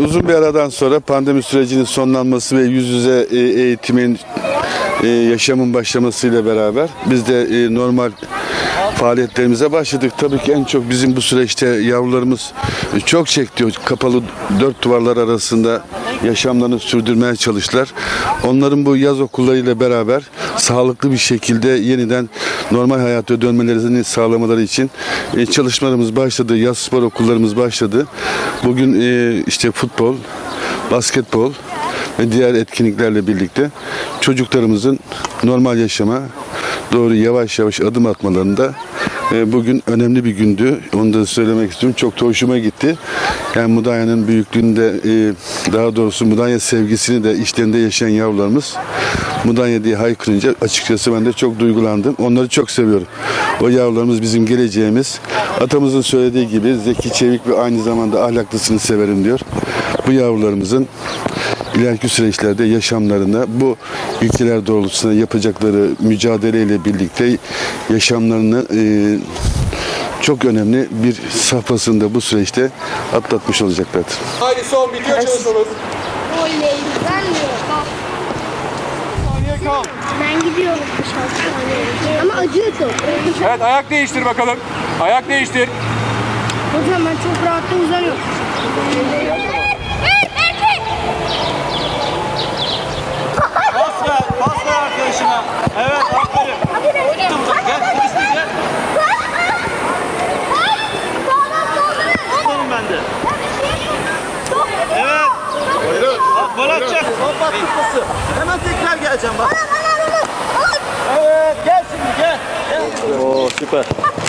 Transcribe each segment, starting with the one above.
Uzun bir aradan sonra pandemi sürecinin sonlanması ve yüz yüze eğitimin, yaşamın başlamasıyla beraber biz de normal faaliyetlerimize başladık. Tabii ki en çok bizim bu süreçte yavrularımız çok çekti. Kapalı dört duvarlar arasında yaşamlarını sürdürmeye çalıştılar. Onların bu yaz okullarıyla beraber sağlıklı bir şekilde yeniden normal hayata dönmelerini sağlamaları için çalışmalarımız başladı. Yaz spor okullarımız başladı. Bugün işte futbol, basketbol ve diğer etkinliklerle birlikte çocuklarımızın normal yaşama doğru yavaş yavaş adım atmalarında bugün önemli bir gündü. Onu da söylemek istiyorum. Çok da hoşuma gitti. Yani Mudanya'nın büyüklüğünde, daha doğrusu Mudanya sevgisini de içlerinde yaşayan yavrularımız Mudanya diye haykırınca açıkçası ben de çok duygulandım. Onları çok seviyorum. O yavrularımız bizim geleceğimiz. Atamızın söylediği gibi zeki, çevik ve aynı zamanda ahlaklısını severim diyor. Bu yavrularımızın ileriki süreçlerde yaşamlarına bu ilkeler doğrultusunda yapacakları mücadeleyle birlikte yaşamlarını çok önemli bir safhasında bu süreçte atlatmış olacaklardır. Haydi son bitiyor çalışmamız. Ben gidiyorum ama acıyor çok. Evet, ayak değiştir bakalım. Ayak değiştir. Hocam ben çok rahatla uzanıyorum. Pas ver arkadaşına. Evet, aferin. Gel, isteyeceğim. Aferin bende. Evet. Bak, gol atacak. Top atması. Hemen tekrar geleceğim bak. Evet, gel şimdi gel. Oo, süper.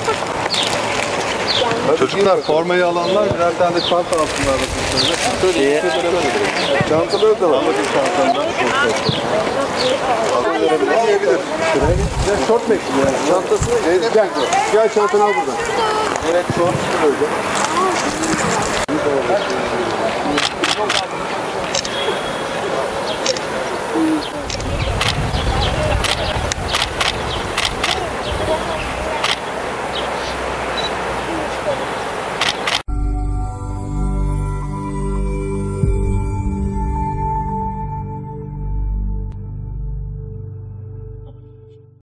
Çocuklar formayı alanlar birer tane de çanta alsınlar. İyi. Çantaları da var. Çantadan. Yiyebilir. Şort bekliyor yani. Çantasını gel çantanı al buradan. Evet, şort böyle.